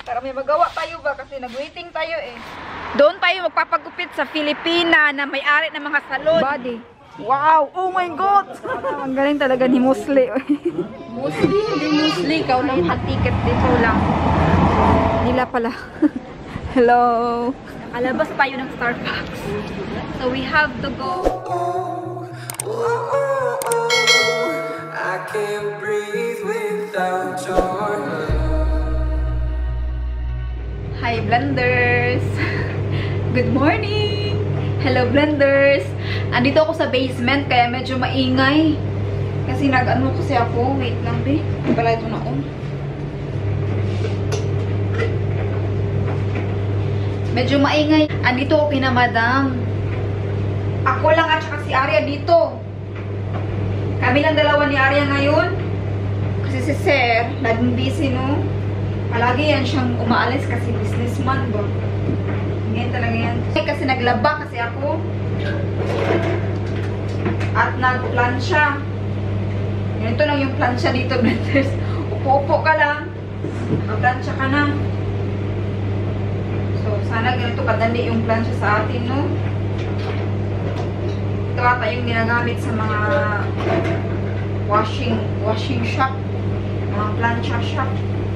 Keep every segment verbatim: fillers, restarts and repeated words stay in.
Para may magawa tayo ba? Kasi nag-waiting tayo eh. Doon tayo magpapagupit sa Filipina na may-ari ng mga salon. Body. Wow! Oh my God! Ang galing talaga ni Musli. Musli? Hindi Musli. Ikaw lang ang ticket dito lang. Nila pala. Hello! Nakalabas tayo ng Starbucks. So we have to go. I can't breathe without your Hi Blenders! Good morning! Hello Blenders! Andito ako sa basement kaya medyo maingay. Kasi nag-ano kasi ako. Wait lang be. Pala ito na oh. Medyo maingay. Andito ako kina Madam. Ako lang at saka si Arya dito. Kami lang dalawa ni Arya ngayon. Kasi si Sir, laging busy no. Palagi yan siyang umaalis kasi businessman ba. Ngayon talaga yan. Kasi naglaba kasi ako. At nagplansya. Ganito lang yung plansya dito, Blenders. Upo-upo ka lang. Magplansya ka na. So, sana ganito kadali yung plansya sa atin, no? Ito ata yung ginagamit sa mga washing washing shop. Mga plansya shop.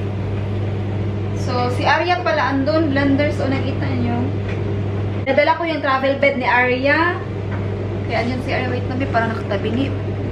So, si Arya pala andun, Blenders, o nakita nyo. Nadala ko yung travel bed ni Arya. Kaya andyan si Arya, wait namin, parang nakatabi ni.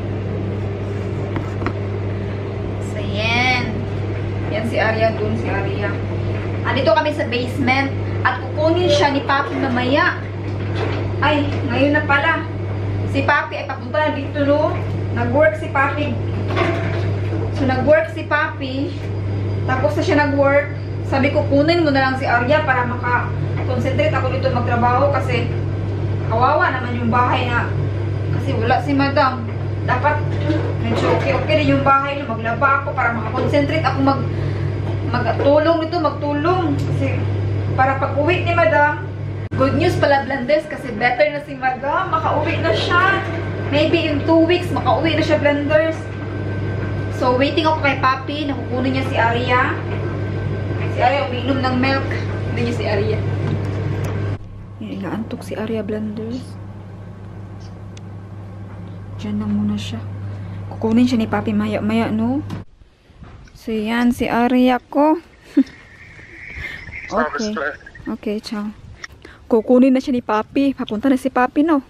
So, yan. Yan si Arya, dun si Arya. Andito kami sa basement. At kukunin siya ni Papi mamaya. Ay, ngayon na pala. Si Papi ay papunta na dito, no? Nag-work si Papi. So, nag-work si Papi. Tapos na siya nag-work. Sabi ko, kunin mo na lang si Arya para maka-concentrate ako dito magtrabaho kasi kawawa naman yung bahay na kasi wala si Madam. Dapat medyo okay-okay din yung bahay na maglaba ako para maka-concentrate ako mag magtulong nito, magtulong. Kasi para pag-uwi ni Madam, good news pala Blenders kasi better na si Madam. Maka-uwi na siya. Maybe in two weeks, maka-uwi na siya Blenders. So, waiting ako kay Papi. Nakukunin niya si Arya. Si Arya umiinom ng milk. Hindi niya si Arya. Inaantok si Arya Blenders. Diyan lang muna siya. Kukunin siya ni Papi maya-maya, no? So, yan. Si Arya ko. Okay. Okay, ciao. Kukunin na siya ni Papi. Papunta na si Papi, no?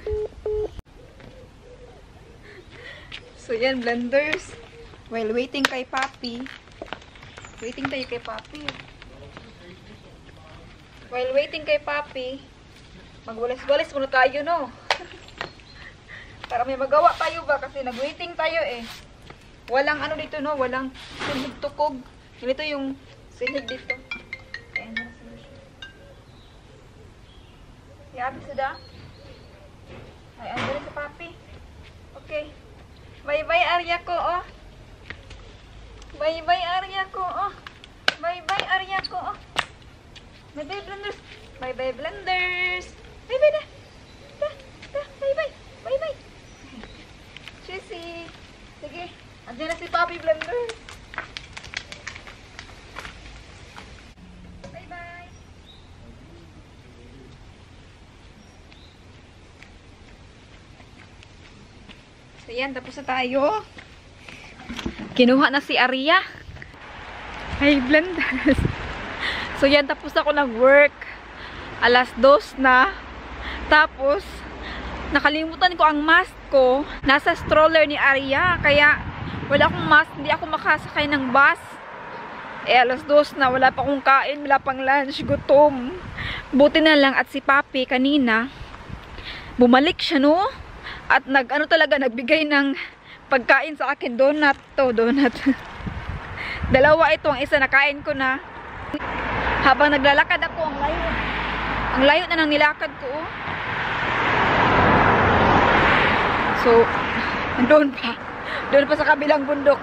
So, yan, Blenders. While waiting kay Papi. Waiting tayo kay Papi. While waiting kay Papi, magwalis-walis muna tayo, no? Para may magawa tayo ba? Kasi nag-waiting tayo eh. Walang ano dito, no? Walang sinig tukog. Ganito yung sinig dito. Ayan na sinig. Si Abi sudah? Ay, andun si Papi. Okay. Bye-bye, Arya ko, oh. Bye-bye, Arya ko, oh. Bye-bye, Arya ko, oh. Bye-bye, Blenders. Bye-bye, Blenders. Bye-bye na. Da, da, bye-bye. Bye-bye. Chissy. Sige. Andiyan na si Papi, Blenders. Bye-bye. So, yan. Tapos na tayo. Kinuha na si Arya. Ay, Blenders. So, yan. Tapos ako nag-work. Alas dos na. Tapos, nakalimutan ko ang mask ko. Nasa stroller ni Arya. Kaya, wala akong mask. Hindi ako makasakay ng bus. Eh, alas dos na. Wala pa akong kain. Wala pang lunch. Gutom. Buti na lang. At si Papi, kanina, bumalik siya, no? At nag, ano talaga, nagbigay ng pagkain sa akin. Donut to. Donut. Dalawa ito. Ang isa nakain ko na. Habang naglalakad ako, ang layo. Ang layo na nang nilakad ko. Oh. So, doon pa. Doon pa sa kabilang bundok.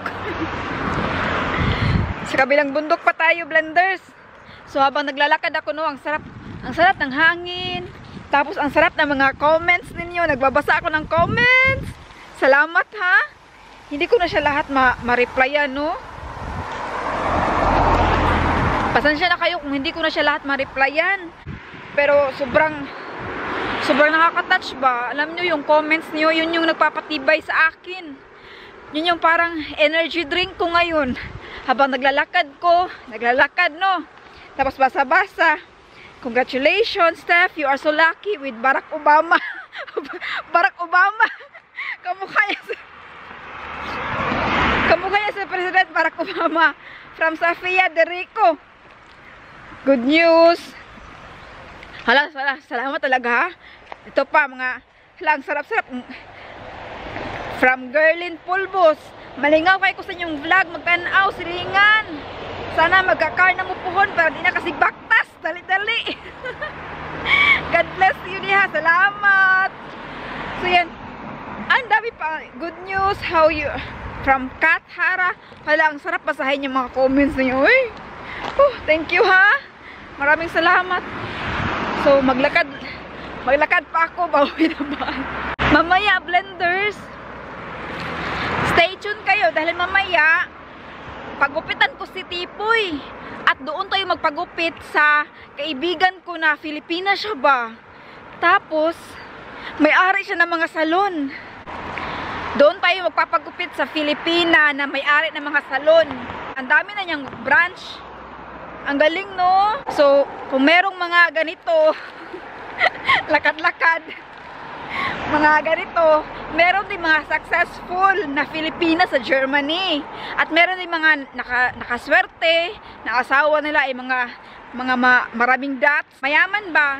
Sa kabilang bundok pa tayo, Blenders. So, habang naglalakad ako, no, ang sarap, ang sarap ng hangin. Tapos, ang sarap ng mga comments ninyo. Nagbabasa ako ng comments. Salamat, ha. Hindi ko na siya lahat ma-replyan, no. Pasensya na kayo kung hindi ko na siya lahat ma-replyan. Pero sobrang, sobrang nakaka-touch ba? Alam nyo, yung comments niyo, yun yung nagpapatibay sa akin. Yun yung parang energy drink ko ngayon. Habang naglalakad ko, naglalakad, no? Tapos basa-basa. Congratulations, Steph. You are so lucky with Barack Obama. Barack Obama. Kamukha niya si... Kamukha niya si President Barack Obama. From Sofia de Rico. Good news. Hala, hala, salamat talaga ha. Ito pa, mga... Hala, ang sarap-sarap. From Gerlin Pulbos. Malingaw kayo ko sa inyong vlog. Magtanaw, silingan. Sana magkakar na mo puhon para di na kasi baktas. Dali-dali. God bless you niya. Salamat. So yan. Ang dami pa. Good news. How you... From Kat Hara. Hala, ang sarap basahin yung mga comments niyo. Uy. Oh, thank you ha. Maraming salamat. So, maglakad. Maglakad pa ako. Bawi naman. Mamaya, blenders. Stay tuned kayo. Dahil mamaya, pagupitan ko si Tipoy. At doon tayo magpagupit sa kaibigan ko na Filipina siya ba. Tapos, may-ari siya ng mga salon. Doon tayo magpapagupit sa Filipina na may-ari ng mga salon. Ang dami na niyang branch. Ang galing, no? So, kung merong mga ganito, lakad-lakad, mga ganito, meron din mga successful na Filipina sa Germany. At meron din mga naka, nakaswerte, na asawa nila ay mga, mga ma, maraming dots. Mayaman ba?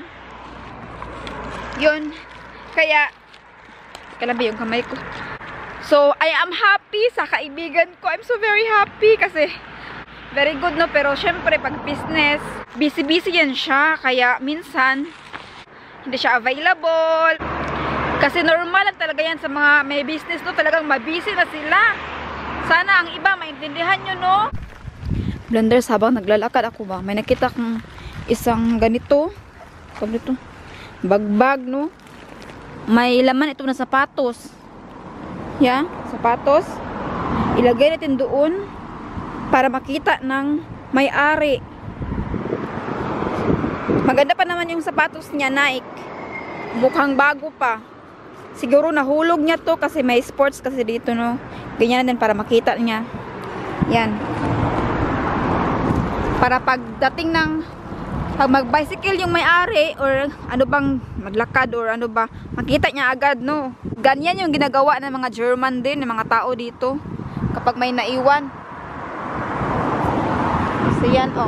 Yun. Kaya, kalabi yung kamay ko. So, I am happy sa kaibigan ko. I'm so very happy kasi very good, no? Pero syempre, pag business, busy-busy yan siya. Kaya minsan, hindi siya available. Kasi normal lang talaga yan sa mga may business, no? Talagang mabusy na sila. Sana ang iba maintindihan nyo, no? Blenders, habang naglalakad ako ba, may nakita kong isang ganito. Ganito. Bagbag, no? May laman ito na sapatos. Yeah, sapatos. Ilagay natin doon para makita ng may-ari. Maganda pa naman yung sapatos niya, Nike. Mukhang bago pa. Siguro nahulog niya to kasi may sports kasi dito, no. Ganyan na din para makita niya. Yan. Para pagdating ng pag mag-bicycle yung may-ari or ano bang maglakad or ano ba, makita niya agad, no. Ganyan yung ginagawa ng mga German din, ng mga tao dito kapag may naiwan. So yan, oh.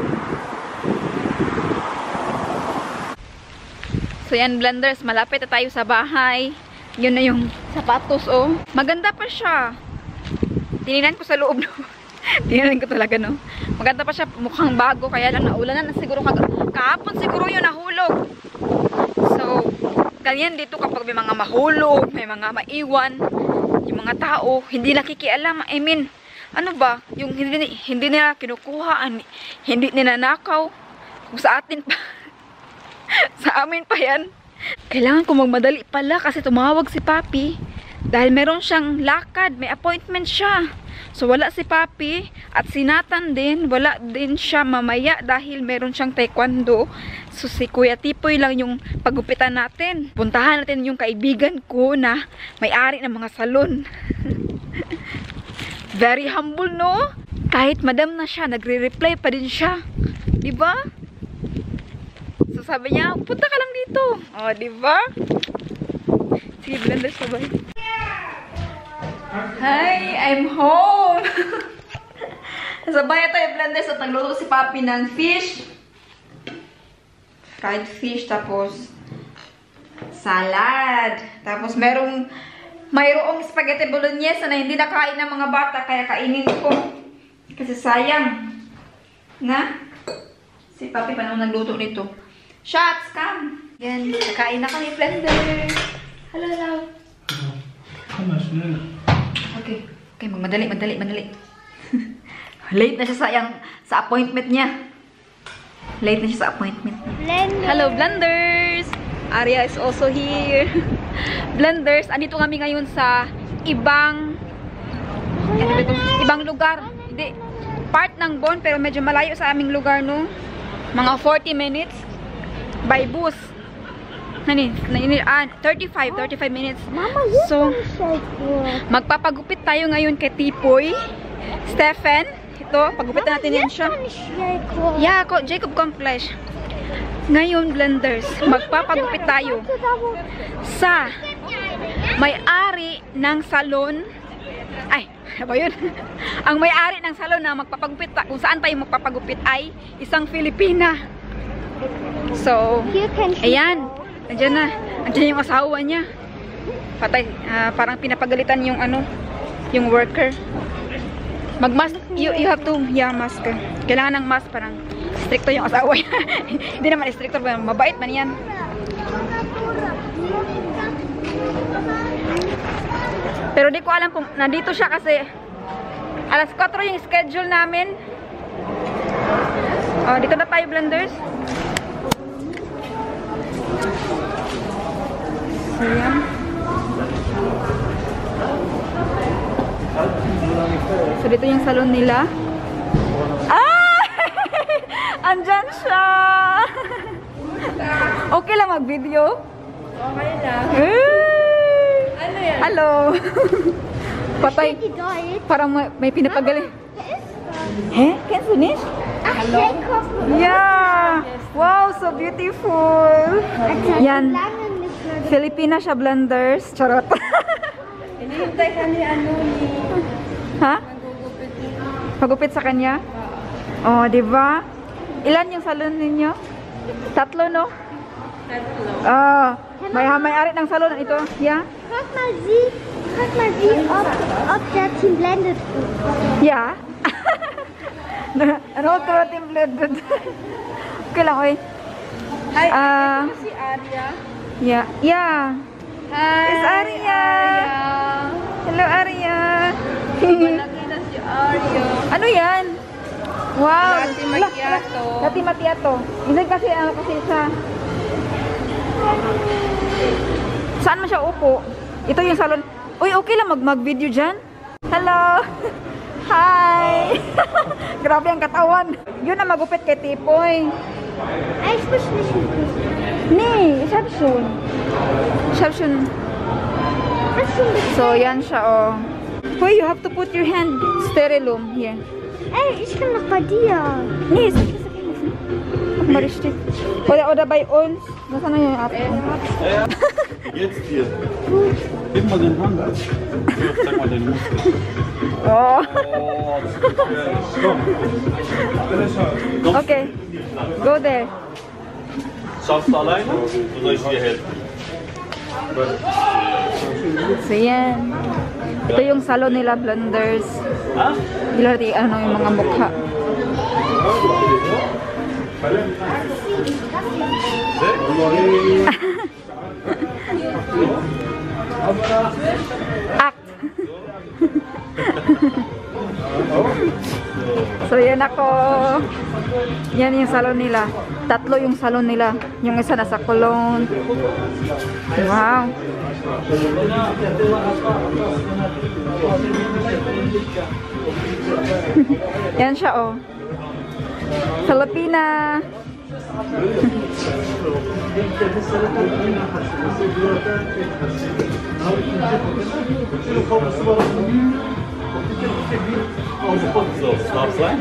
So yan, blenders, malapit na tayo sa bahay. Yun na yung sapatos, oh. Maganda pa siya. Tinignan ko sa loob, no. Tinignan ko talaga, no. Maganda pa siya, mukhang bago, kaya lang naulanan na siguro kahapon siguro yun nahulog. So, ganyan dito kapag may mga mahulog, may mga maiwan, yung mga tao, hindi nakikialam. I mean, ano ba, yung hindi, hindi nila kinukuha, hindi ninanakaw, kung sa atin pa, sa amin pa yan. Kailangan ko magmadali pala kasi tumawag si Papi dahil meron siyang lakad, may appointment siya. So wala si Papi at si Nathan din, wala din siya mamaya dahil meron siyang taekwondo. So si Kuya Tipoy lang yung pagupitan natin. Puntahan natin yung kaibigan ko na may-ari ng mga salon. Very humble, no? Kahit madam na siya, nagre-reply pa din siya. Diba? So sabi niya, punta ka lang dito. O, diba? Sige, blenders, sabay. Hi, I'm home. Sa bayan tayo, blenders, at nagluto si Papi ng fish. Fried fish, tapos salad. Tapos merong mayroong spaghetti bolognese na hindi nakain ng mga bata, kaya kainin ko. Kasi sayang. Na? Si Papi pa naman nagluto nito. Shots, come! Yan, kakain na kami, blender. Hello, hello. Okay. Okay, magmadali, madali, madali. Late na siya sayang sa appointment niya. Late na siya sa appointment. Blender. Hello, blenders! Arya is also here. Blenders, andito kami ngayon sa ibang ano ito? Ibang lugar. Hindi. part ng Bon, pero medyo malayo sa aming lugar, no? Mga forty minutes by bus. Nani, ah, thirty-five, thirty-five minutes. Mama, so, magpapagupit tayo ngayon kay Tipoy. Stephen, ito, pagupitan natin yan siya. Yeah, ko, Jacob Complex. Ngayon, blenders, magpapagupit tayo sa may-ari ng salon. Ay, ano ba yun? Ang may-ari ng salon na magpapagupit, kung saan tayo magpapagupit ay isang Filipina. So, ayan. Andiyan na. Andiyan yung asawa niya. Patay. Uh, parang pinapagalitan yung ano, yung worker. Mag-mask. You, you have to, yeah, mask. Kailangan ng mask. Parang stricto yung asawa niya. Hindi naman stricto. Mabait man yan. Pero di ko alam kung nandito siya kasi alas kwatro yung schedule namin. Oh, dito na tayo, blenders. Ayan. So, dito yung salon nila. Ah! Andyan siya! Okay lang mag-video? Okay lang. Hey! Ano yan? Hello! Patay. Parang may, may pinapagaling. Eh? Can finish? Hello? Yeah! Wow, so beautiful! Yan. Filipina siya, blenders. Charot. Hinihintay ka ni ano ni... Ha? Pagupit sa kanya? Oh, di ba? Ilan yung salon ninyo? Tatlo, no? Tatlo. Oh, may may-ari ng salon ito. Yeah? Frag mal sie, frag mal sie, ob, ob der Team Blended ist. Yeah? Ano ko Team Blended? Okay lang, oy. Hi, Ah, ito si Arya. yeah. Yeah. Hi, It's Arya. Hello, Arya. Malaki na si Arya. Ano yan? Wow. Latte macchiato. Latte macchiato. Hindi kasi ano kasi sa... Saan mo siya upo? Ito yung salon. Uy, okay lang mag mag-video dyan. Hello. Hi. Grabe ang katawan. Yun na magupit kay Tipoy. Ich muss nicht mit. Nee, ich hab schon. Ich hab schon. So, yan siya, oh. Uy, you have to put your hand sterilum here. Ey, ich kann noch bei dir. Nee, sakit, sakit. Mach mal richtig. Oder, oder bei uns. Was haben wir hier ab? Ja, jetzt hier. Gib mal den Hand. Zeig mal den Muskel. Oh. Oh, das ist gefährlich. Komm. Komm. Okay. Go there. Schaffst du alleine? Oder soll ich dir helfen? So, yan. Ito yung salon nila, blenders. Ha? Ilari, ano yung mga mukha. Act. So, yan ako. Yan yung salon nila. Tatlo yung salon nila. Yung isa nasa Cologne. Wow. Yan siya, oh. Filipina. So, darf sein?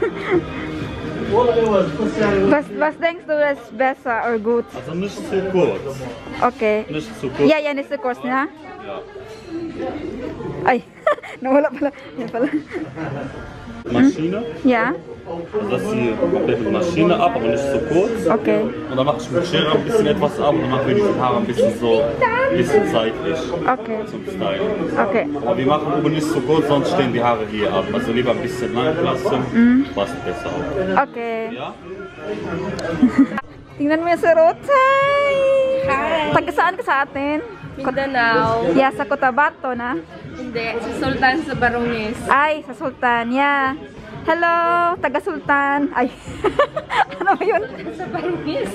Was, was denkst du ist besser or gut? Also nicht zu kurz. Okay. Nicht zu kurz. Ja, yan is the course na. Ja. Ay, nawala pala. Yan pala. Maschine. Ja, Also das hier komplett mit Maschine ab, aber nicht zu kurz. okay. Und dann mache ich mit Schere ein bisschen etwas ab und dann machen wir die Haare ein bisschen so, ein bisschen seitlich Okay. zum Stylen. Okay. Aber wir machen oben nicht so kurz, sonst stehen die Haare hier ab. Also lieber ein bisschen lang lassen, passt besser auf. Okay. Ja? Tingnan mo yung si Rotay. Hi. Taga saan ka sa atin? Mindanao. Yeah, sa Cotabato na. Hindi, si Sultan sa Baronges. Ay, sa Sultan. Yeah. Hello, taga Sultan. Ay. Ano ba yun? Sa Baronges.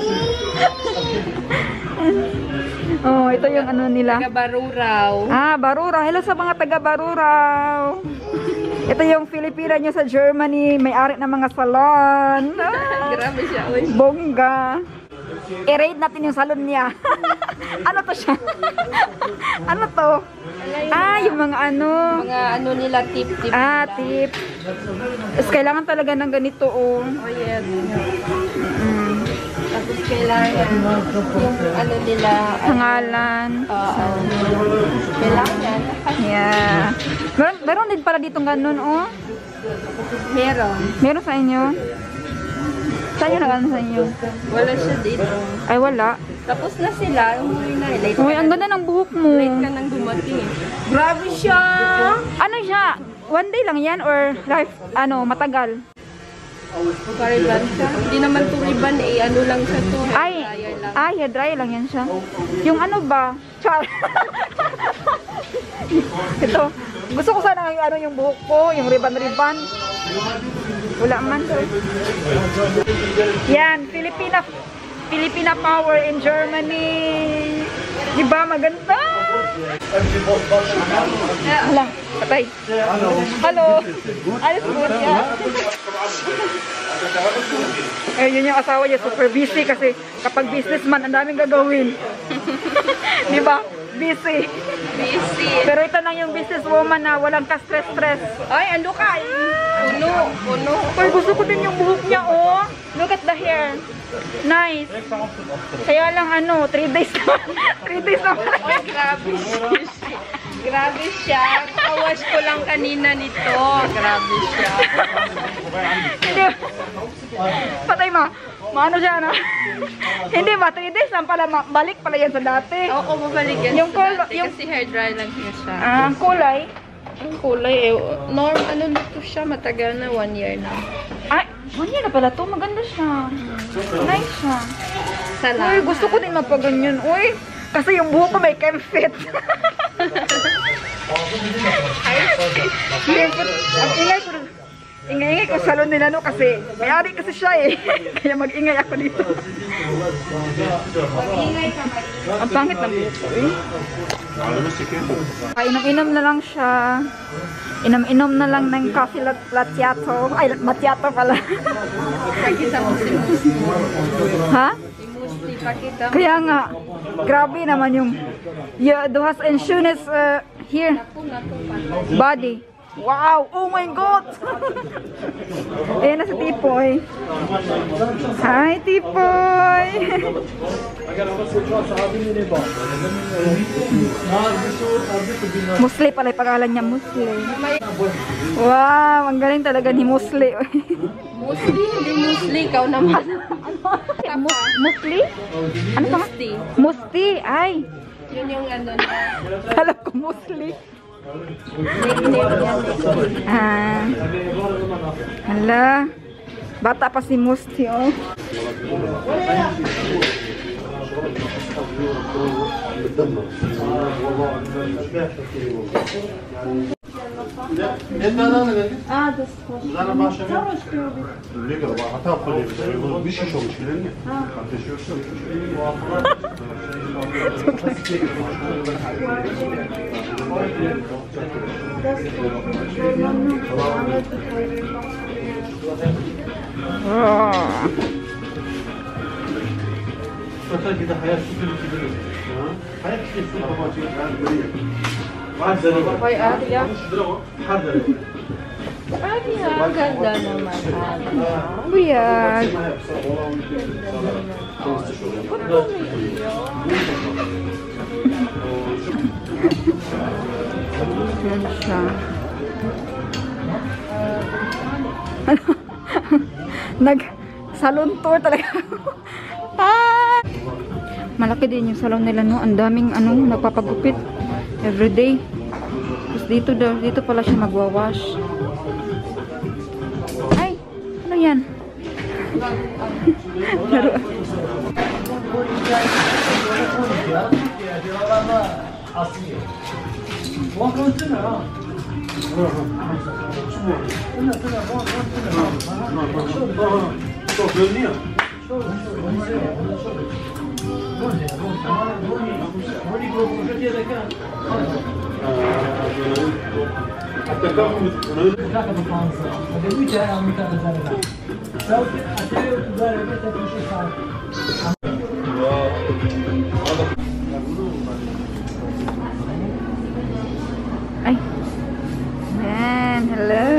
Oh, ito yung ano nila. Taga Baruraw. Ah, Baruraw. Hello sa mga taga Baruraw. Ito yung Filipina nyo sa Germany. May-ari ng mga salon. Ah, Grabe siya, oy. bongga. I-rate natin yung salon niya. Ano to siya? Ano to? Ah, yung mga ano. Mga ano nila, tip-tip Ah, nila. tip. Tapos kailangan talaga ng ganito, oh. Oh, yes. Mm. Tapos kailangan yung ano nila, Pangalan. oo. Kailangan. Yeah. Meron, meron din pala ditong ganun, oh. Meron. Meron sa inyo? Sa inyo na sa inyo? Wala siya dito. Ay, wala. Tapos na sila, umuwi na. Late Uy, ka ang na- ganda ng buhok mo. Late ka nang dumating eh. Grabe siya! Ano siya? One day lang yan or life, ano, matagal? Pariban siya. Hindi naman to riban eh. Ano lang siya to. hair Ay, dryer lang. ay, hair dryer lang yan siya. Yung ano ba? Char. Ito, gusto ko sana yung ano yung buhok ko, yung riban-riban. Wala man. Yan, Filipina Filipina Power in Germany. Diba maganda? Hala, patay. Hello. Alles good, yeah. Eh, yun yung asawa niya, super busy kasi kapag businessman, ang daming gagawin. Di ba? Busy. Busy. Pero ito lang yung businesswoman na walang ka-stress-stress. Ay, ano ka? Puno. Puno. Uy, gusto ko din yung buhok niya, oh. Look at the hair. Nice. Kaya lang ano, three days naman. three days naman. Ay, grabe siya. Grabe siya. Kawash ko lang kanina nito. Grabe siya. Hindi. Patay ma. Maano siya, no? Hindi ba? three days lang pala. ma- Balik pala yan sa dati. Oo, babalik yan Yung sa col- dati yung- kasi hair dry lang siya siya. Ah, ang kulay. Ang kulay eh. Norm, ano nito siya? Matagal na, one year na. Ay, one year na pala to. Maganda siya. Nice siya. Salamat. Uy, gusto ko din mapaganyan. Uy, kasi yung buhok ko may chem-fit. Ang ingay ko. Ingay-ingay ko sa salon nila no kasi may-ari kasi siya eh. Kaya mag-ingay ako dito. Mag-ingay ka, Marie. Ang pangit ng buhok ko eh. Ay, inom-inom na lang siya. Inom-inom na lang ng coffee lat latte-ato. Ay, macchiato pala. Pakita mo si Musti. Ha? Si Musti, pakita mo. Kaya nga, grabe naman yung yeah, Duhas and Shunes uh, here. Naku, naku, patay. Body. Wow! Oh my God! Ayan na si Tipoy. Hi, Tipoy! Musli pala yung pangalan niya, Musli. Wow! Ang galing talaga ni Musli. Musti, hindi Musli. Ikaw naman. Mus Musli? Ano pa? Musti. Musti! Ay! Yun yung ano na. Alam ko Musli. Nickname yan. Ah. Hala. Bata pa si Musti, oh. 아, 나는 마셔면 우리가 하타 걸리면서 이거 미시 좀 치는 게 반드시 Oh. Mesela bir de hayat sütünü gidiyor. Hayat sütünü kapatıyor. Ben böyle. Var zero var. Hoy, Arya. Her zero. Arya, ganda naman. Arya. Buyag. Yan siya. Ano? Nag salon tour talaga. Ah! Malaki din yung salon nila, no? Ang daming ano, nagpapagupit everyday. Tapos dito daw, dito pala siya magwawash. Ay, ano yan? Laro. 또 변이야. Ay. Man, hello.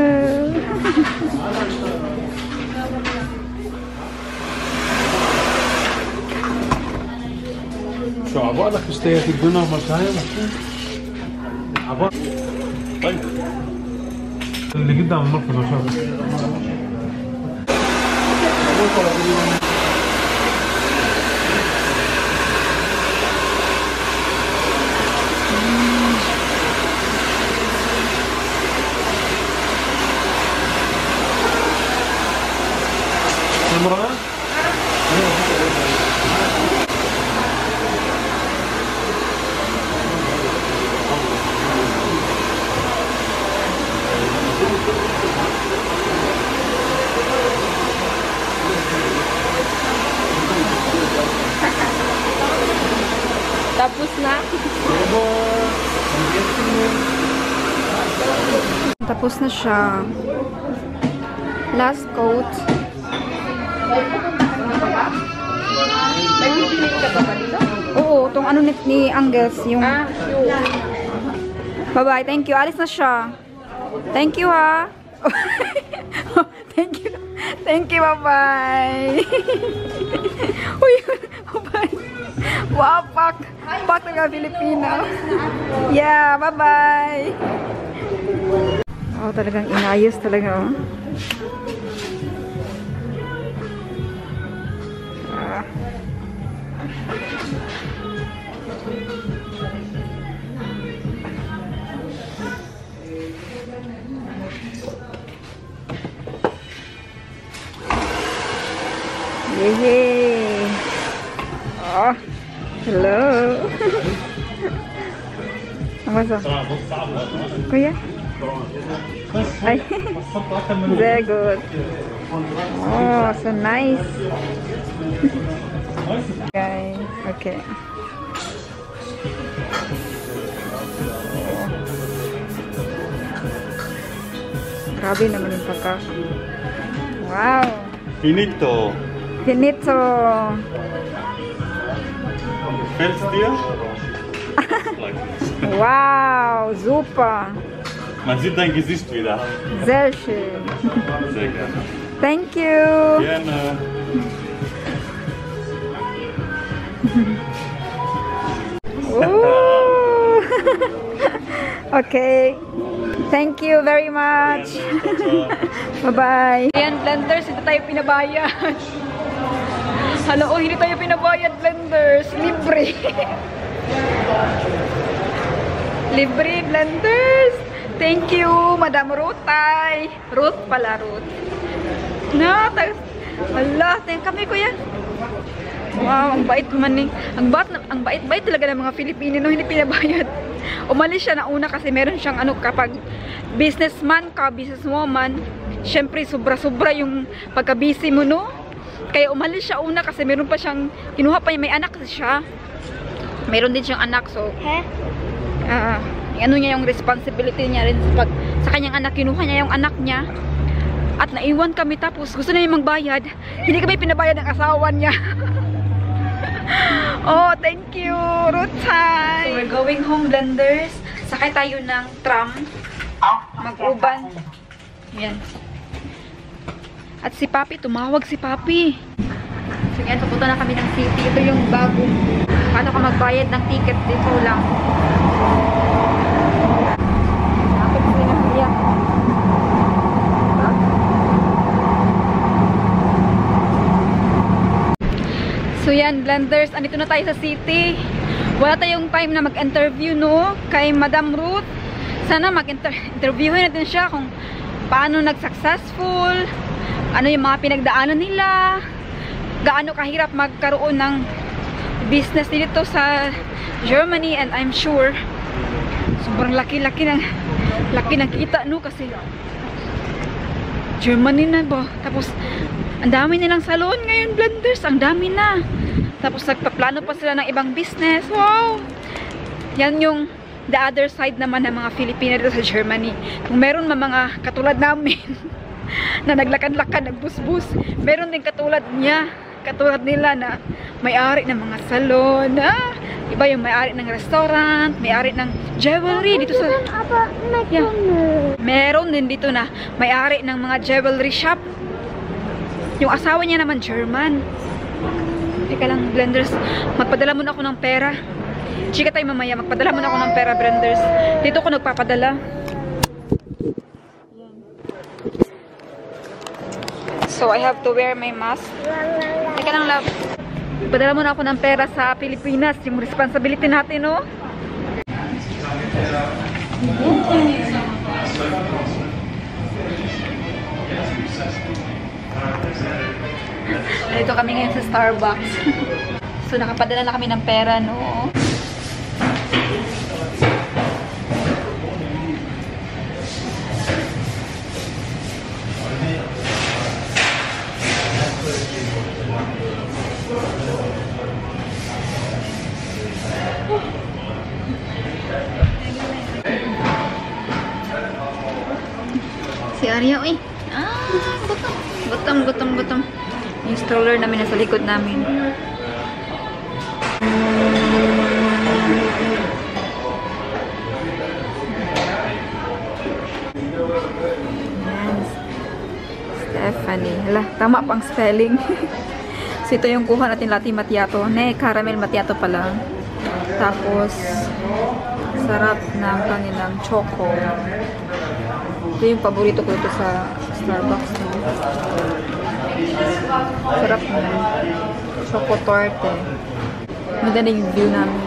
شو عبالك اشتهيت الدنيا ومشاية عبالك طيب اللي قدام المركز وشاف المرأة Tapos na. Tapos na siya. Last coat. Nag-click ka pa ba dito? Oo, tong ano ni, ni Angus, yung... Ah, yung... Bye-bye, thank you. Alis na siya. Thank you, ha. Thank you. Thank you, bye-bye. Uy, bye-bye. Wow, pak. Pak talaga Filipino. Yeah, bye-bye. Oh, talagang inayos talaga, oh. Ah. Yay! Oh, hello! Apa sa? Kuya? Ay, very good. Oh, so nice. Okay, okay. Grabe naman yung pagka. Wow! Finito. Finito. Fällt's dir? Wow, super. Man sieht dein Gesicht wieder. Sehr schön. Sehr gerne. Thank you. Gerne. Ooh. Okay. Thank you very much. Bye-bye. Ayan, blenders, hindi tayo pinabayad. Hala, oh, hindi tayo pinabayad, blenders. Libre. Libre, blenders. Thank you, Madam Rutay. Ruth pala, Ruth. No, hala, thank kami, kuya. Wow, ang bait naman ni. Ang bait, ang bait-bait talaga ng mga Filipino, no, hindi pinabayad. Umalis siya na una kasi meron siyang ano, kapag businessman ka, businesswoman, syempre sobra-sobra yung pagka-busy mo, no? Kaya umalis siya una kasi meron pa siyang, kinuha pa niya, may anak siya. Meron din siyang anak, so, Hä? uh, ano niya yung responsibility niya rin sa, pag, sa kanyang anak, kinuha niya yung anak niya. At naiwan kami tapos gusto na niya magbayad. Hindi kami pinabayad ng asawa niya. Oh, thank you, Rutay. So, we're going home, blenders. Sakay tayo ng tram. Mag-uban. Yan. At si Papi, tumawag si Papi. So, yan, pupunta na kami ng city. Ito yung bago. Paano ka magbayad ng ticket dito lang. Dapat ko na kuya. So yan, blenders, andito na tayo sa city. Wala tayong time na mag-interview, no? Kay Madam Ruth. Sana mag-interviewin natin siya kung paano nag-successful, ano yung mga pinagdaanan nila, gaano kahirap magkaroon ng business dito sa Germany. And I'm sure sobrang laki-laki ng laki ng kita, no? Kasi Germany na ba? Tapos ang dami nilang salon ngayon, blenders. Ang dami na. Tapos nagpaplano pa sila ng ibang business. Wow! Yan yung the other side naman ng mga Filipina dito sa Germany. Kung meron man mga katulad namin na naglakad-lakad, nagbusbus, meron din katulad niya, katulad nila na may-ari ng mga salon, ah, iba yung may-ari ng restaurant, may-ari ng jewelry dito sa... Aber McDonald's. Meron din dito na may-ari ng mga jewelry shop. Yung asawa niya naman German. Teka lang, blenders, magpadala muna ako ng pera. Chika tayo mamaya, magpadala muna ako ng pera, blenders. Dito ko nagpapadala. So I have to wear my mask. Teka lang, love. Padala muna ako ng pera sa Pilipinas. Yung responsibility natin, no? Dito kami ngayon sa Starbucks. So nakapadala na kami ng pera, no? Si Arya, uy. Ah, gutom. Gutom, gutom, gutom. Yung stroller namin nasa likod namin. Yan. Stephanie. Hala, tama pang spelling. So ito yung kuha natin, latte macchiato. Ne, caramel macchiato pala. Tapos, sarap ng kanilang choco. Ito yung paborito ko ito sa Starbucks. Sarap na. Choco torte. Maganda yung view namin.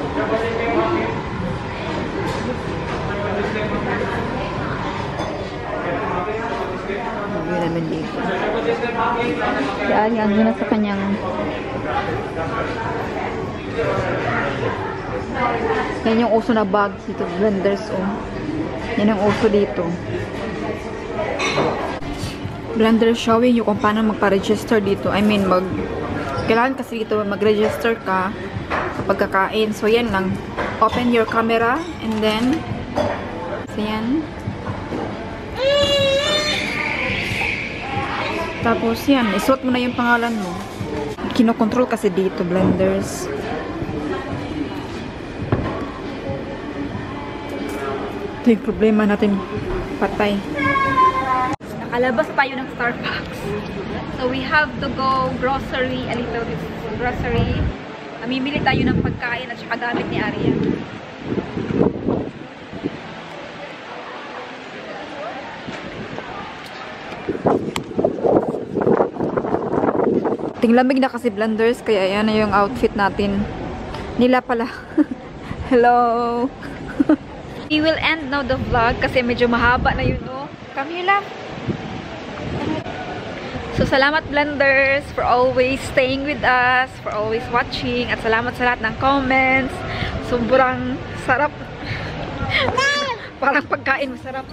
View namin dito. Kaya yan, yun na sa kanyang yan yung uso na bag dito, blenders, oh. Yan ang uso dito. Blender showing you kung paano magpa-register dito. I mean, mag kailangan kasi dito mag-register ka kapag kakain. So, yan lang. Open your camera and then so, yan. Tapos, yan. Isuot mo na yung pangalan mo. Kinokontrol kasi dito, blenders. Ito yung problema natin. Patay. Nakalabas tayo ng Starbucks. So we have to go grocery, a little bit grocery. Mamimili tayo ng pagkain at saka gamit ni Arya. Tinglamig na kasi, blenders, kaya yan na yung outfit natin. Nila pala. Hello! We will end now the vlog kasi medyo mahaba na yun, no? Come here, love. So, salamat, blenders, for always staying with us, for always watching, at salamat sa lahat ng comments. Sobrang sarap. Parang pagkain masarap.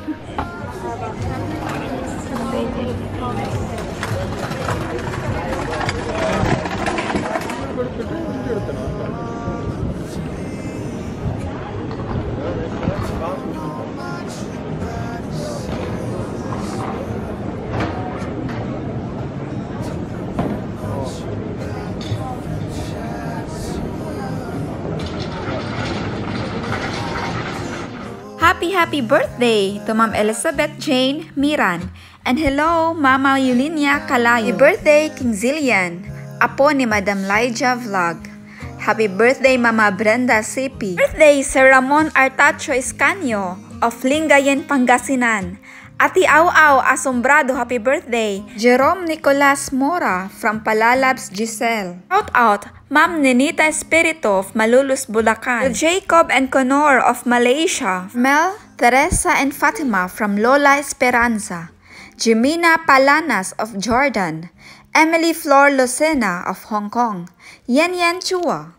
Happy, happy birthday to Ma'am Elizabeth Jane Miran. And hello, Mama Yulinia Kalayo. Happy birthday, King Zillian. Apo ni Madam Lyja Vlog. Happy birthday, Mama Brenda Sipi. Birthday, Sir Ramon Artacho Escanio of Lingayen, Pangasinan. Ati Au-Au Asombrado, happy birthday. Jerome Nicolas Mora from Palalabs, Giselle. Shout out, Ma'am Nenita Espirito of Malulus, Bulacan. Jacob and Conor of Malaysia. Mel, Teresa and Fatima from Lola Esperanza. Jimina Palanas of Jordan. Emily Flor Lucena of Hong Kong. Yan Yan Chua.